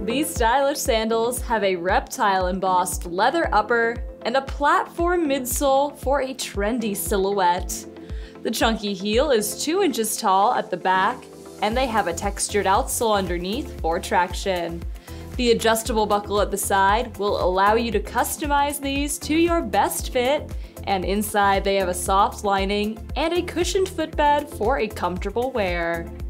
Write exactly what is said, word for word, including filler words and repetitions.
These stylish sandals have a reptile embossed leather upper and a platform midsole for a trendy silhouette. The chunky heel is two inches tall at the back, and they have a textured outsole underneath for traction. The adjustable buckle at the side will allow you to customize these to your best fit, and inside they have a soft lining and a cushioned footbed for a comfortable wear.